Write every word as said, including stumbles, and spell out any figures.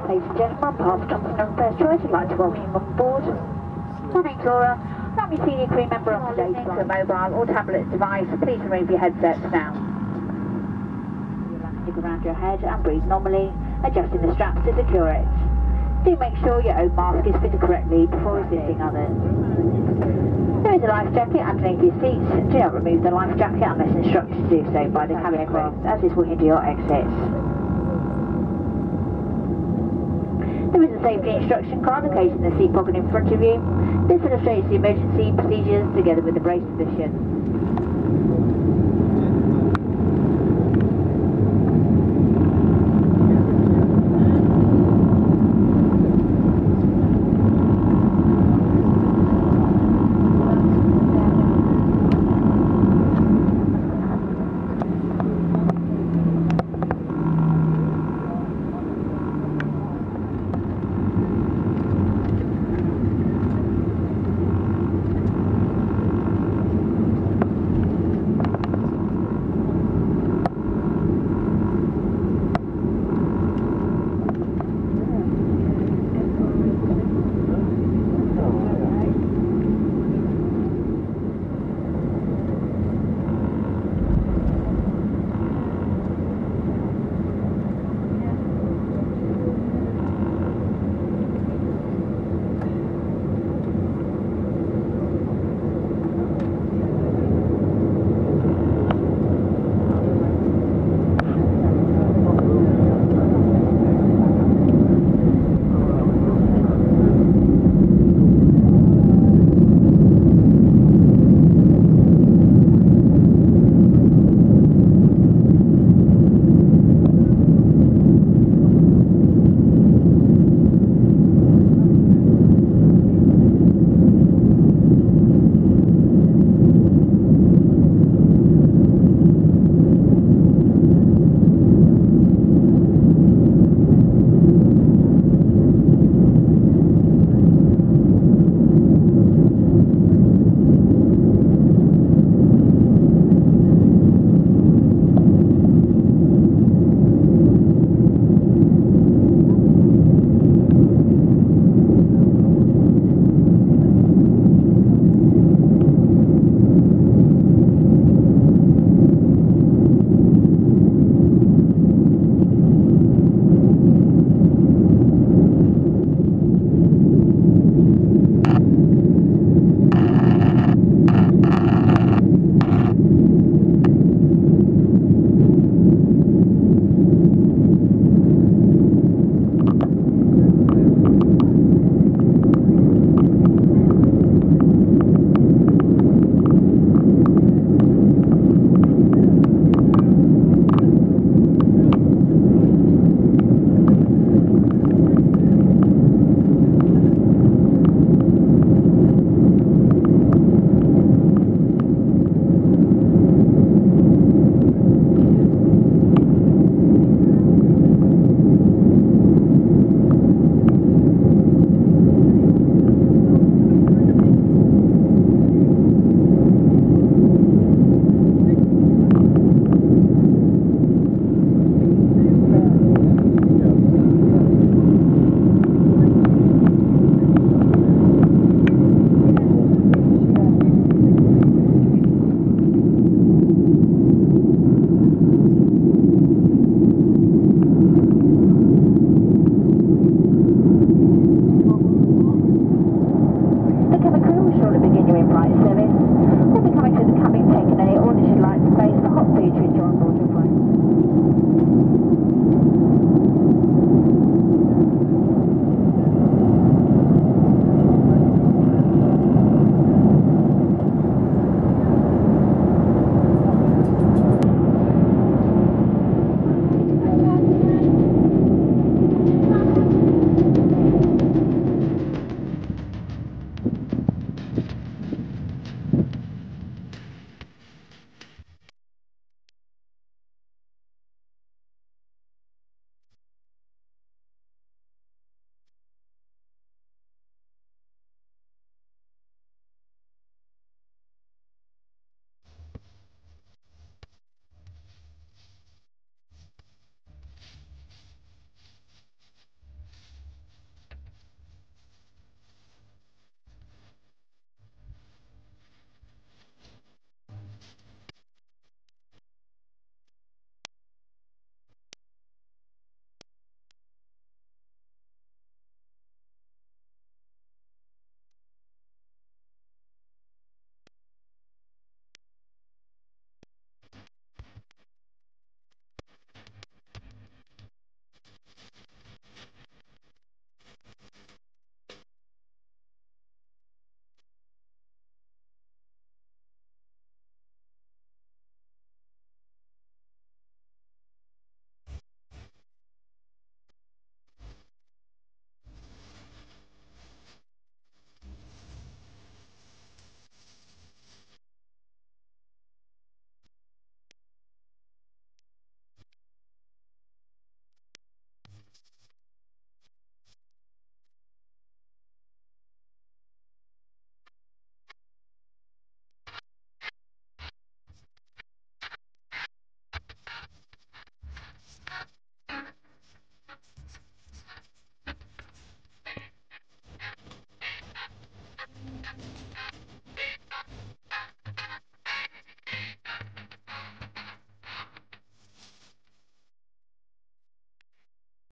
Ladies and gentlemen, past Thompson and First Choice, I'd like to welcome you on board. My name's Laura, and I'm your senior crew member on today's flight. Listening to a mobile or tablet device, please remove your headsets now. Your elastic around your head and breathe normally, adjusting the straps to secure it. Do make sure your own mask is fitted correctly before assisting others. There is a life jacket underneath your seats. Do not remove the life jacket unless instructed to do so by the cabin crew, as this will hinder your exits. There is a safety instruction card located in the seat pocket in front of you. This illustrates the emergency procedures together with the brace position.